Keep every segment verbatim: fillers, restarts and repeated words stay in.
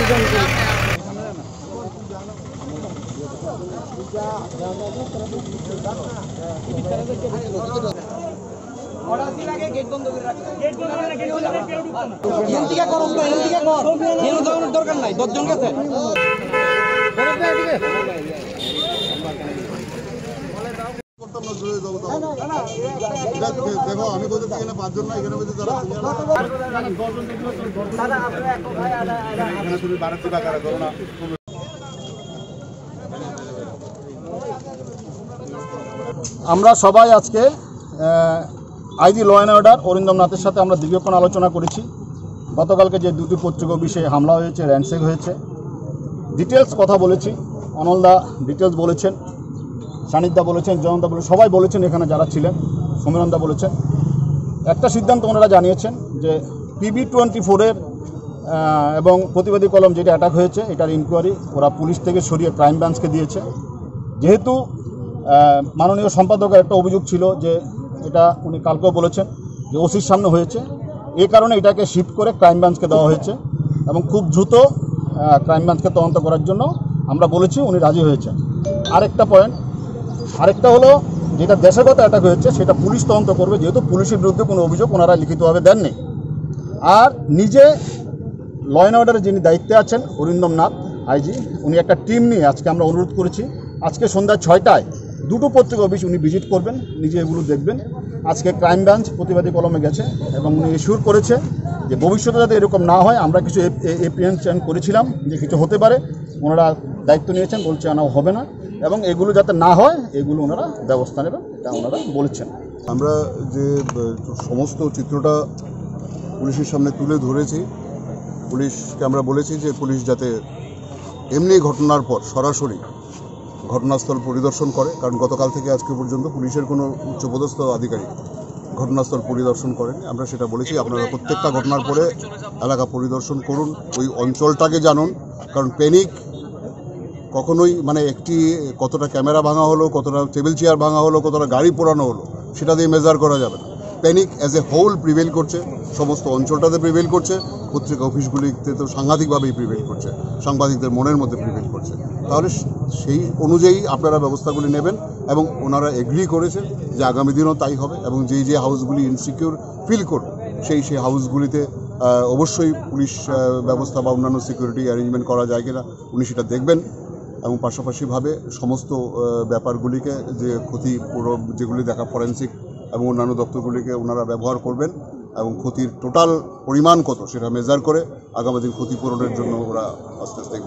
দরকার নাই দশজন গেছে দেখো আমি বলতে এখানে পাঁচজন না এখানে বলতে তারা তুমি বাড়াতে টাকা করো না। আমরা সবাই আজকে IG law and order Arindam নাথের সাথে আমরা দীর্ঘক্ষণ আলোচনা করেছি। গতকালকে যে দুটি পত্রিকা বিষয়ে হামলা হয়েছে, র্যান্ডসেক হয়েছে, ডিটেলস কথা বলেছি। অনলদা ডিটেলস বলেছেন, সানিদা বলেছেন, জয়ন্তদা বলেছেন, সবাই বলেছেন এখানে যারা ছিলেন, সমীরনদা বলেছেন। একটা সিদ্ধান্ত ওনারা জানিয়েছেন যে পিবি টোয়েন্টি ফোরের এবং প্রতিবাদী কলম যেটা অ্যাটাক হয়েছে এটার ইনকোয়ারি ওরা পুলিশ থেকে সরিয়ে ক্রাইম ব্রাঞ্চকে দিয়েছে। যেহেতু মাননীয় সম্পাদকের একটা অভিযোগ ছিল যে এটা উনি কালকেও বলেছেন যে ওসির সামনে হয়েছে, এই কারণে এটাকে শিফট করে ক্রাইম ব্রাঞ্চকে দেওয়া হয়েছে এবং খুব দ্রুত ক্রাইম ব্রাঞ্চকে তদন্ত করার জন্য আমরা বলেছি, উনি রাজি হয়েছেন। আরেকটা পয়েন্ট আরেকটা হলো যেটা দেশগত অ্যাটাক হয়েছে সেটা পুলিশ তদন্ত করবে, যেহেতু পুলিশের বিরুদ্ধে কোনো অভিযোগ ওনারা লিখিতভাবে দেননি। আর নিজে ল অ্যান্ড অর্ডারের যিনি দায়িত্বে আছেন অরিন্দম নাথ আইজি, উনি একটা টিম নিয়ে আজকে আমরা অনুরোধ করেছি আজকে সন্ধ্যা ছয়টায় দুটো পত্রিকা অফিস উনি ভিজিট করবেন, নিজে এগুলো দেখবেন। আজকে ক্রাইম ব্রাঞ্চ প্রতিবাদী কলমে গেছে এবং উনি এশিওর করেছে যে ভবিষ্যতে যাতে এরকম না হয়। আমরা কিছু এপ্রিহেনশন করেছিলাম যে কিছু হতে পারে, ওনারা দায়িত্ব নিয়েছেন, বলছে না হবে না, এবং এগুলো যাতে না হয় এগুলো ওনারা ব্যবস্থা নেবেন, এটা ওনারা বলেছেন। আমরা যে সমস্ত চিত্রটা পুলিশের সামনে তুলে ধরেছি, পুলিশকে আমরা বলেছি যে পুলিশ যাতে এমনি ঘটনার পর সরাসরি ঘটনাস্থল পরিদর্শন করে, কারণ গতকাল থেকে আজকে পর্যন্ত পুলিশের কোনো উচ্চপদস্থ আধিকারিক ঘটনাস্থল পরিদর্শন করেন। আমরা সেটা বলেছি আপনারা প্রত্যেকটা ঘটনার পরে এলাকা পরিদর্শন করুন, ওই অঞ্চলটাকে জানুন, কারণ প্যানিক কখনোই মানে একটি কতটা ক্যামেরা ভাঙা হলো, কতটা টেবিল চেয়ার ভাঙা হলো, কতটা গাড়ি পোড়ানো হলো সেটা দিয়ে মেজার করা যাবে না। Panic as a whole prevail করছে, সমস্ত অঞ্চলটাতে প্রিভেল করছে, পত্রিকা অফিসগুলিতে তো সাংঘাতিকভাবেই প্রিভেল করছে, সাংবাদিকদের মনের মধ্যে প্রিভেল করছে। তাহলে সেই অনুযায়ী আপনারা ব্যবস্থাগুলি নেবেন এবং ওনারা এগ্রি করেছে যে আগামী দিনও তাই হবে এবং যেই যে হাউসগুলি ইনসিকিউর ফিল করবে সেই সেই হাউসগুলিতে অবশ্যই পুলিশ ব্যবস্থা বা অন্যান্য সিকিউরিটি অ্যারেঞ্জমেন্ট করা যায় কিনা উনি সেটা দেখবেন এবং পাশাপাশিভাবে সমস্ত ব্যাপারগুলিকে যে ক্ষতি পুরো যেগুলি দেখা ফরেন্সিক এবং অন্যান্য দপ্তরগুলিকে ওনারা ব্যবহার করবেন এবং ক্ষতির টোটাল পরিমাণ কত সেটা মেজার করে আগামী দিন ক্ষতিপূরণের জন্য ওরা আস্তে আস্তে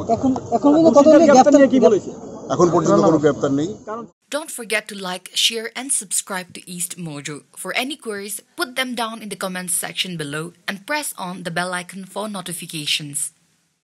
এখন পর্যন্ত কোনো গ্রেপ্তার নেই। Don't forget to like, share and subscribe to East Mojo. For any queries, put them down in the comments section below and press on the bell icon for notifications.